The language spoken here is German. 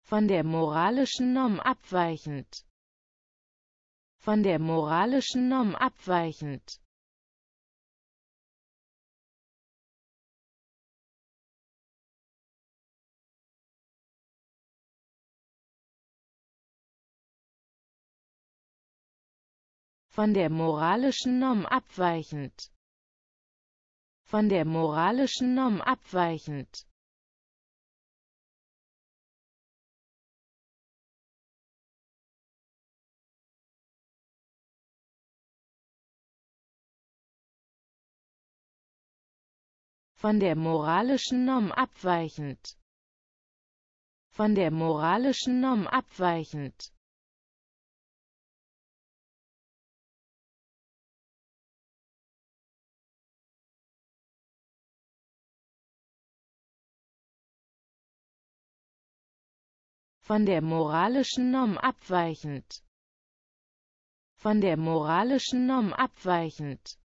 von der moralischen Norm abweichend, von der moralischen Norm abweichend, von der moralischen Norm abweichend, von der moralischen Norm abweichend, von der moralischen Norm abweichend, von der moralischen Norm abweichend, von der moralischen Norm abweichend, von der moralischen Norm abweichend,